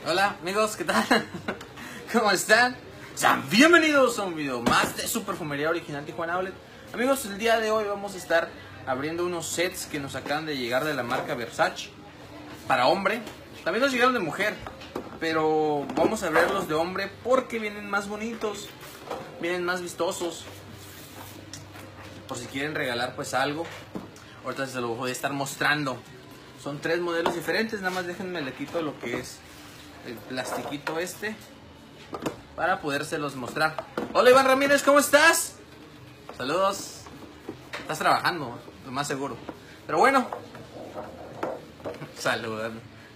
Hola amigos, ¿qué tal? ¿Cómo están? Sean bienvenidos a un video más de su perfumería original Tijuana Outlet. Amigos, el día de hoy vamos a estar abriendo unos sets que nos acaban de llegar de la marca Versace para hombre. También nos llegaron de mujer, pero vamos a abrirlos de hombre porque vienen más bonitos, vienen más vistosos. Por si quieren regalar pues algo, ahorita se lo voy a estar mostrando. Son 3 modelos diferentes, nada más déjenme le quito lo que es el plastiquito este para podérselos mostrar. Hola Iván Ramírez, ¿cómo estás? Saludos. Estás trabajando, lo más seguro. Pero bueno, saludos.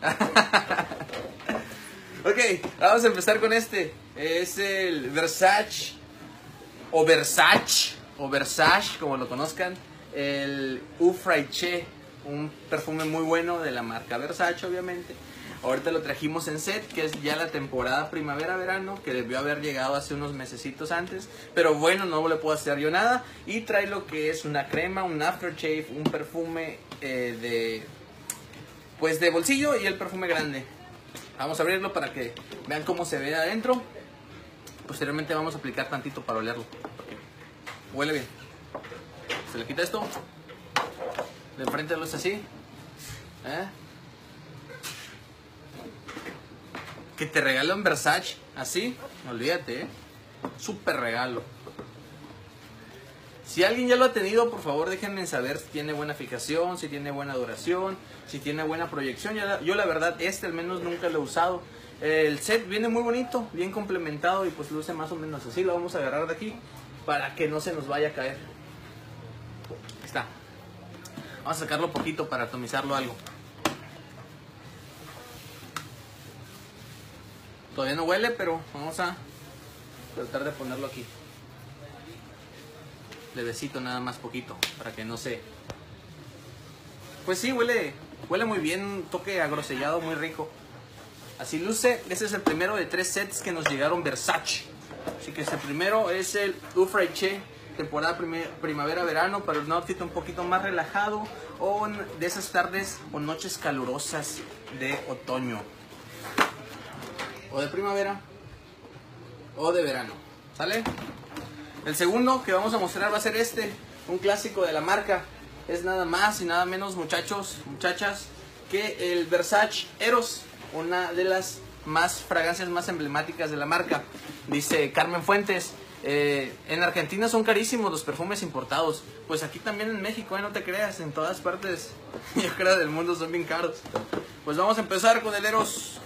Ok, vamos a empezar con este. Es el Versace o Versace, como lo conozcan. El Eau Fraiche, un perfume muy bueno de la marca Versace, obviamente. Ahorita lo trajimos en set, que es ya la temporada primavera-verano, que debió haber llegado hace unos mesecitos antes, pero bueno, no le puedo hacer yo nada. Y trae lo que es una crema, un aftershave, un perfume de bolsillo y el perfume grande. Vamos a abrirlo para que vean cómo se ve adentro. Posteriormente vamos a aplicar tantito para olerlo, porque huele bien. Se le quita esto, de enfrente lo es así, que te regalo en Versace, así, olvídate, súper regalo. Si alguien ya lo ha tenido, por favor déjenme saber si tiene buena fijación, si tiene buena duración, si tiene buena proyección. Yo la verdad al menos nunca lo he usado. El set viene muy bonito, bien complementado y pues luce más o menos así. Lo vamos a agarrar de aquí para que no se nos vaya a caer. Ahí está. Vamos a sacarlo poquito para atomizarlo algo. Todavía no huele, pero vamos a tratar de ponerlo aquí. Levecito, nada más poquito, para que no se... Pues sí, huele muy bien, un toque agrosellado muy rico. Así luce. Este es el primero de 3 sets que nos llegaron Versace. Así que este primero es el Eau Fraiche, temporada primavera-verano, para un outfit un poquito más relajado o de esas tardes o noches calurosas de otoño, o de primavera o de verano. ¿Sale? El segundo que vamos a mostrar va a ser este, un clásico de la marca. Es nada más y nada menos, muchachos, muchachas, que el Versace Eros, una de las fragancias más emblemáticas de la marca. Dice Carmen Fuentes, en Argentina son carísimos los perfumes importados. Pues aquí también en México, no te creas, en todas partes, yo creo, del mundo son bien caros. Pues vamos a empezar con el Eros.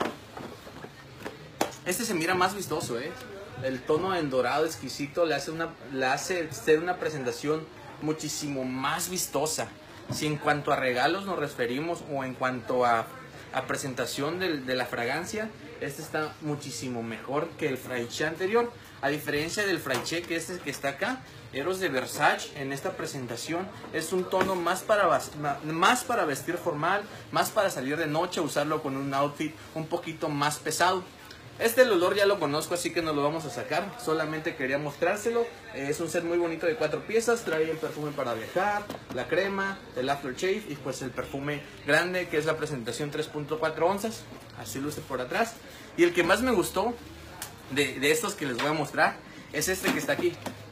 Este se mira más vistoso, el tono en dorado exquisito le hace ser una presentación muchísimo más vistosa. Si en cuanto a regalos nos referimos o en cuanto a presentación de la fragancia, este está muchísimo mejor que el Fraiche anterior. A diferencia del Fraiche, que este que está acá, Eros de Versace en esta presentación es un tono más para vestir formal, más para salir de noche, usarlo con un outfit un poquito más pesado. El olor ya lo conozco, así que no lo vamos a sacar. Solamente quería mostrárselo. Es un set muy bonito de 4 piezas. Trae el perfume para viajar, la crema, el aftershave y pues el perfume grande, que es la presentación 3.4 onzas. Así luce por atrás. Y el que más me gustó de estos que les voy a mostrar es este que está aquí.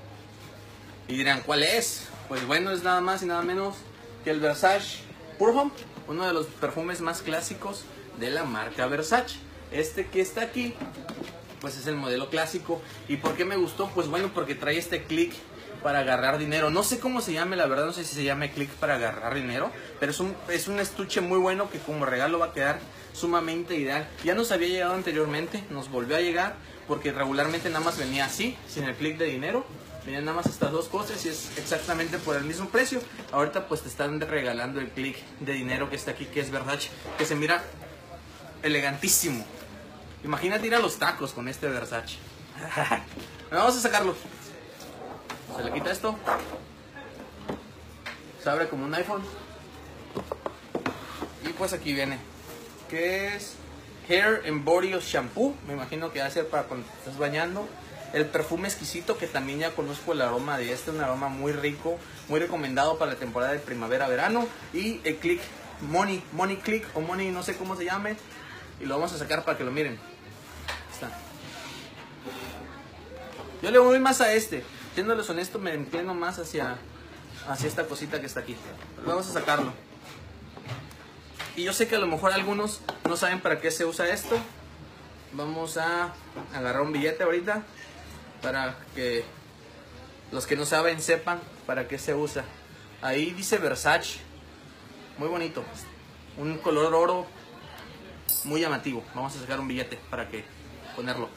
Y dirán, ¿cuál es? Pues bueno, es nada más y nada menos que el Versace Pure Homme, uno de los perfumes más clásicos de la marca Versace. Este que está aquí, pues es el modelo clásico. ¿Y por qué me gustó? Pues bueno, porque trae este clic para agarrar dinero. No sé cómo se llame, la verdad no sé si se llame clic para agarrar dinero, pero es un estuche muy bueno que como regalo va a quedar sumamente ideal. Ya nos había llegado anteriormente, nos volvió a llegar, porque regularmente nada más venía así, sin el clic de dinero. Venían nada más estas 2 cosas y es exactamente por el mismo precio. Ahorita pues te están regalando el clic de dinero que está aquí, que es Versace, que se mira elegantísimo. Imagínate ir a los tacos con este Versace. Vamos a sacarlo. Se le quita esto. Se abre como un iPhone. Y pues aquí viene, que es Hair and Body Shampoo. Me imagino que va a ser para cuando te estás bañando. El perfume exquisito, que también ya conozco el aroma de un aroma muy rico, muy recomendado para la temporada de primavera-verano. Y el Click Money Click o Money, no sé cómo se llame, y lo vamos a sacar para que lo miren. Está. Yo le voy más a este, siéndoles honesto, me inclino más hacia esta cosita que está aquí. Vamos a sacarlo. Y yo sé que a lo mejor algunos no saben para qué se usa esto. Vamos a agarrar un billete ahorita para que los que no saben sepan para qué se usa. Ahí dice Versace, muy bonito, un color oro muy llamativo. Vamos a sacar un billete para que ponerlo.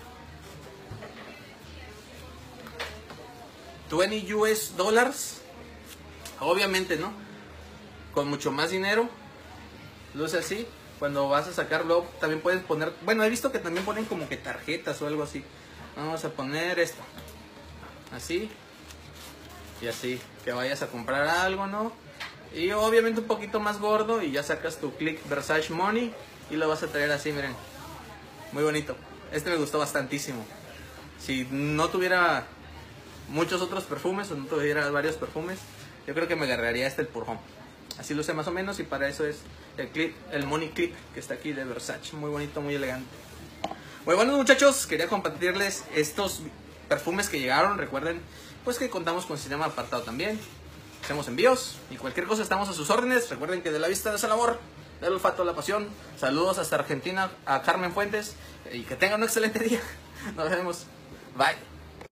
20 US dólares, obviamente, ¿no? Con mucho más dinero, luce así. Cuando vas a sacarlo también puedes poner, bueno, he visto que también ponen como que tarjetas o algo así. Vamos a poner esto, así y así, que vayas a comprar algo, ¿no? Y obviamente un poquito más gordo y ya sacas tu Click Versace Money y lo vas a traer así, miren, muy bonito. Este me gustó bastantísimo. Si no tuviera muchos otros perfumes o no tuviera varios perfumes, yo creo que me agarraría este, el Pour Homme. Así luce más o menos, y para eso es el clip, el Money Clip que está aquí de Versace. Muy bonito, muy elegante. Muy bueno, muchachos, quería compartirles estos perfumes que llegaron. Recuerden pues que contamos con sistema apartado también. Hacemos envíos y cualquier cosa estamos a sus órdenes. Recuerden que de la vista es el amor, del olfato la pasión. Saludos hasta Argentina a Carmen Fuentes y que tengan un excelente día. Nos vemos. Bye.